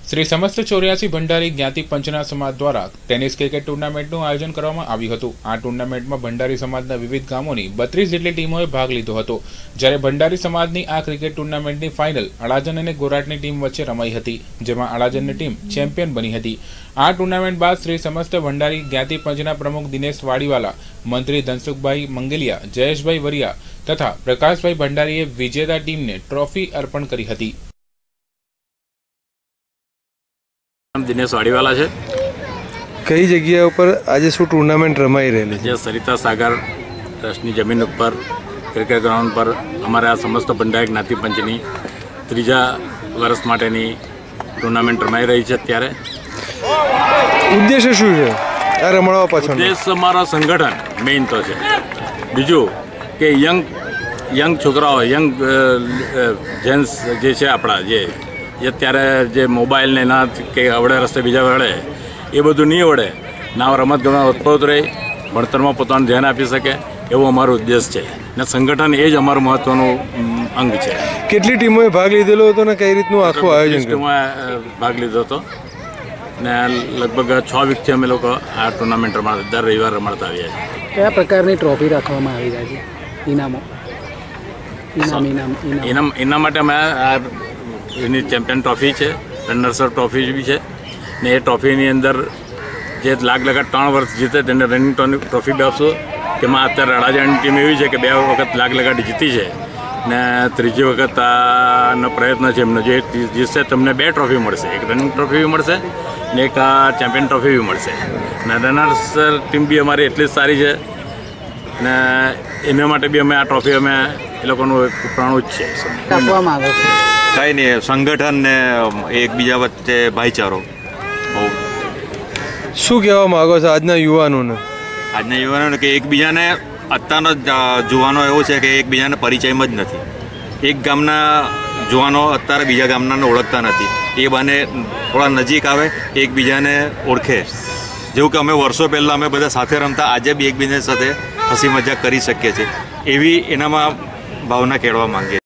શ્રી સમસ્ત 84 ભંડારી જ્ઞાતિ પંચના સમાજ દ્વારા ટેનિસ ક્રિકેટ ટુર્નામેન્ટનું આયોજન કરવામાં આવ્યું હતું। આ ટુર્નામેન્ટમાં ભંડારી સમાજના વિવિધ ગામોની 32 જેટલી ટીમોએ ભાગ લીધો હતો, જ્યારે ભંડારી સમાજની આ ક્રિકેટ ટુર્નામેન્ટની ફાઇનલ અડાજણ અને ગોરાટની ટીમ વચ્ચે રમાઈ હતી, જેમાં અડાજણની ટીમ ચેમ્પિયન બની હતી। આ ટુર્નામેન્ટ બાદ શ્રી સમસ્ત ભંડારી જ્ઞાતિ પંચના પ્રમુખ દિનેશ વાડીવાલા, મંત્રી ધનસુખભાઈ મંગલિયા, જયેશભાઈ વરિયા તથા પ્રકાશભાઈ ભંડારીએ વિજેતા ટીમને ટ્રોફી અર્પણ કરી હતી। दिनेश वाड़ीवाला है। कई जगह पर आज शू टूर्नामेंट रमाई रही है। सरिता सागर ट्रस्टनी जमीन पर क्रिकेट ग्राउंड पर हमारा समस्त भंडारी ज्ञाति पंचनी तीजा वर्ष माटेनी टूर्नामेंट रमाई रही है। त्यारे उद्देश्य शू है आ रमणवा पाछळनो? उद्देश्य हमारा संगठन मेन तो है। बीजू के यंग छोकराओ यंग जेन्ट्स जे छे आपड़ा जे અત્યારે જે મોબાઈલ ને ના કે અવડે રસ્તે બીજા વળે એ બધું નહીં વળે, ના રમત ગમત ઉત્પોત રહે, ભણતરમાં પોતાનું ધ્યાન આપી શકે એવો અમારો ઉદ્દેશ છે ને સંગઠન એ જ અમારું મહત્વનું અંગ છે। કેટલી ટીમોએ ભાગ લીધેલો હતો ને કઈ રીતનું આખું આયોજન ટીમોએ ભાગ લીધો હતો ને લગભગ 6 વીકથી અમે લોકો આ ટુર્નામેન્ટ રમાડતા દર રવિવાર રમાડતા આવ્યા છીએ। કયા પ્રકારની ટ્રોફી રાખવામાં આવી રહી છે? ઇનામ માટે અમે એની ચેમ્પિયન ટ્રોફી છે, રનર્સ અપ ટ્રોફી બી છે ને એ ટ્રોફીની અંદર જે લાખ લગા 3 વર્ષ જીતે તેને રનિંગ ટ્રોફી બી આપશું। તેમાં અત્યારે અડાજણની ટીમ એવી છે કે 2 વખત લાખ લગાડી જીતી છે ને ત્રીજી વખત આનો પ્રયત્ન છે એમનો, જે જીતશે તમને 2 ટ્રોફી મળશે, એક રનિંગ ટ્રોફી બી મળશે ને એક ચેમ્પિયન ટ્રોફી બી મળશે ને રનર્સ ટીમ બી અમારી એટલી જ સારી છે ને એના માટે બી અમે આ ટ્રોફી અમે એ લોકોનું ઉપરાણું જ છે। કંઈ નહીં, સંગઠન ને એકબીજા વચ્ચે ભાઈચારો। શું કહેવા માગો છો આજના યુવાનોને? આજના યુવાનોને કે એકબીજાને અત્યારનો જુવાનો એવો છે કે એકબીજાને પરિચયમાં જ નથી। એક ગામના જુવાનો અત્યારે બીજા ગામનાને ઓળખતા નથી, એ બાને થોડા નજીક આવે, એકબીજાને ઓળખે। જેવું કે અમે વર્ષો પહેલાં અમે બધા સાથે રમતા, આજે બી એકબીજા સાથે હસી મજાક કરી શકીએ છીએ, એવી એનામાં ભાવના કેળવા માંગીએ।